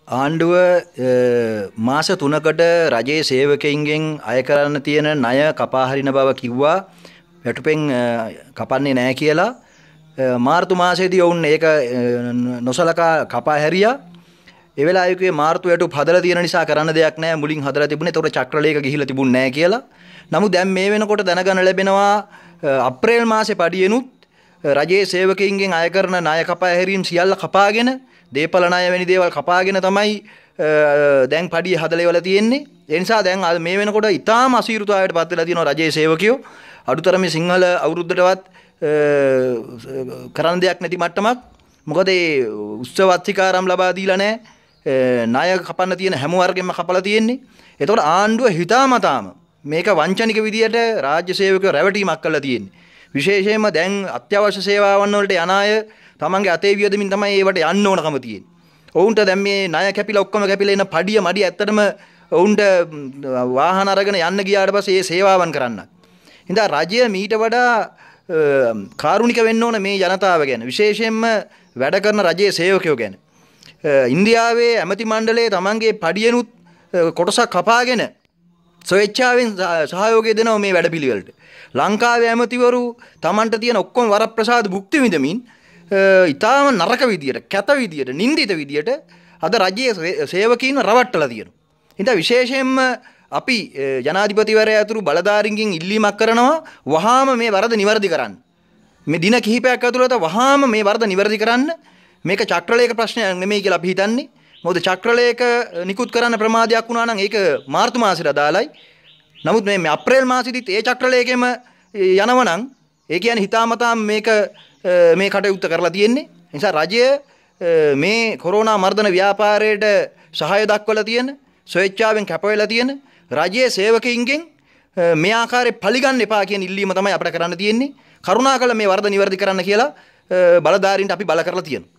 ආණ්ඩුව මාස 3කට රජයේ සේවකයින්ගෙන් අය කරන්න තියෙන ණය කපා හරින බව කිව්වා. වැටුපෙන් කපන්නේ නැහැ කියලා. මාර්තු මාසයේදී වුන් ඒක නොසලකා කපා හැරියා. ඒ වෙලාවේ මාර්තු වැටුප හදලා තියෙන නිසා කරන්න දෙයක් නැහැ. මුලින් හදලා තිබුණේ. ඒතකොට චක්‍රලේඛ ගිහිලා තිබුණ නැහැ කියලා. නමුත් දැන් මේ වෙනකොට දැනගන්න ලැබෙනවා අප්‍රේල් මාසේ පඩියෙනුත් රජයේ සේවකයින්ගෙන් අය කරන ණය කපා හැරීම් සියල්ල කපාගෙන දේපල ණය වැනි දේවල් කපාගෙන තමයි දැන් පඩිය හදලා ඉවලා තියෙන්නේ. ඒ නිසා දැන් මේ වෙනකොට ඉතාම අසීරුතාවයට පත් වෙලා තියෙනවා රජයේ සේවකයෝ. අඩුතරමේ සිංහල අවුරුද්දටවත් කරන්න දෙයක් නැති මට්ටමක්. මොකද ඒ උත්සවත්තිකාරම් ලබා දීලා නැහැ. ණය කපන්න තියෙන හැම වර්ගෙම කපලා තියෙන්නේ. ඒතකොට ආණ්ඩුව හිතාමතාම මේක වංචනික විදියට රාජ්‍ය සේවකයෝ රැවටීමක් කරලා තියෙන්නේ. විශේෂයෙන්ම දැන් අත්‍යවශ්‍ය සේවාවන් වලට යන අය තමන්ගේ අතේ වියදමින් තමයි ඒවට යන්න ඕනකම තියෙන්නේ. ඔවුන්ට දැන් මේ ණය කැපිලා ඔක්කොම කැපිලා එන පඩිය මඩිය ඇත්තටම ඔවුන්ට වාහන අරගෙන යන්න ගියාට පස්සේ ඒ සේවාවන් කරන්න. ඉතින් රජය මීට වඩා කාරුණික වෙන්න ඕන මේ ජනතාව ගැන. විශේෂයෙන්ම වැඩ කරන රජයේ සේවකයෝ ගැන. ඉන්දියාවේ ඇමති මණ්ඩලයේ තමන්ගේ පඩියනුත් කොටසක් කපාගෙන ස්වේච්ඡාවෙන් සහයෝගය දෙනවා මේ වැඩපිළිවෙලට. ලංකාවේ ඇමතිවරු තමන්ට තියෙන ඔක්කොම වරප්‍රසාද භුක්ති විඳමින් ඉතාම නරක විදියට, කැත විදියට, නින්දිත විදියට අද රජයේ සේවකීන්ව රවට්ටලා තියෙනවා. ඉතින් විශේෂයෙන්ම අපි ජනාධිපතිවරයා ඇතුළු බලධාරීන්ගෙන් ඉල්ලීමක් කරනවා වහාම මේ වරද නිවැරදි කරන්න. මේ දින කිහිපයක් ඇතුළත වහාම මේ වරද නිවැරදි කරන්න. මේක චක්‍රලේඛ ප්‍රශ්නයක් නෙමෙයි කියලා අපි හිතන්නේ. මොකද චක්‍රලේඛ නිකුත් කරන්න ප්‍රමාදයක් වුණා නම් ඒක මාර්තු මාසෙට අදාළයි. නමුත් මේ අප්‍රේල් මාසෙදිත් ඒ චක්‍රලේඛෙම යනවනම් ඒ කියන්නේ හිතාමතාම මේ කටයුත්ත කරලා තියෙන්නේ. ඒ නිසා රජය මේ කොරෝනා මර්ධන ව්‍යාපාරයට සහාය දක්වලා තියෙන, ස්වේච්ඡාවෙන් කැප වෙලා තියෙන රජයේ සේවකයින්ගෙන් මේ ආකාරයේ පරිගන්න එපා කියන ඉල්ලීම තමයි අපිට කරන්න තියෙන්නේ. කරුණාකර මේ වරද නිවැරදි කරන්න කියලා බලධාරීන්ට අපි බල කරලා තියෙනවා.